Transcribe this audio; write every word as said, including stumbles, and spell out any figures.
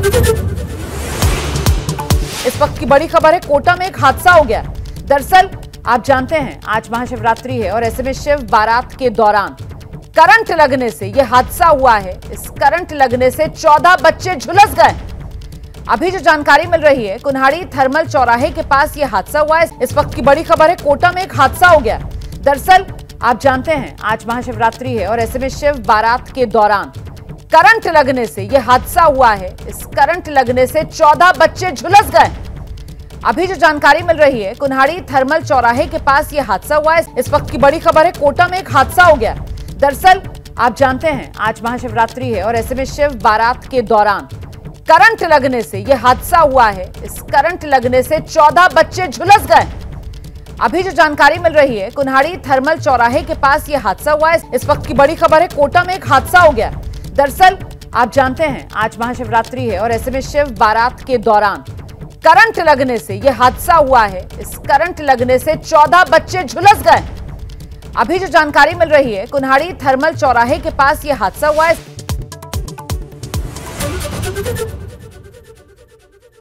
इस वक्त की बड़ी खबर है, कोटा में एक हादसा हो गया। दरअसल आप जानते हैं आज महाशिवरात्रि है और ऐसे में शिव बारात के दौरान करंट लगने से यह हादसा हुआ है। इस करंट लगने से चौदह बच्चे झुलस गए। अभी जो जानकारी मिल रही है, कुन्हाड़ी थर्मल चौराहे के पास यह हादसा हुआ है। इस वक्त की बड़ी खबर है, कोटा में एक हादसा हो गया। दरअसल आप जानते हैं आज महाशिवरात्रि है और ऐसे में शिव बारात के दौरान करंट लगने से यह हादसा हुआ है। इस करंट लगने से चौदह बच्चे झुलस गए। अभी जो जानकारी मिल रही है, कुन्हाड़ी थर्मल चौराहे के पास यह हादसा हुआ है। इस वक्त की बड़ी खबर है, कोटा में एक हादसा हो गया। दरअसल आप जानते हैं आज महाशिवरात्रि है और ऐसे में शिव बारात के दौरान करंट लगने से यह हादसा हुआ है। इस करंट लगने से चौदह बच्चे झुलस गए। अभी जो जानकारी मिल रही है, कुन्हाड़ी थर्मल चौराहे के पास यह हादसा हुआ है। इस वक्त की बड़ी खबर है, कोटा में एक हादसा हो गया। दरअसल आप जानते हैं आज महाशिवरात्रि है और ऐसे में शिव बारात के दौरान करंट लगने से यह हादसा हुआ है। इस करंट लगने से चौदह बच्चे झुलस गए। अभी जो जानकारी मिल रही है, कुन्हाड़ी थर्मल चौराहे के पास यह हादसा हुआ है।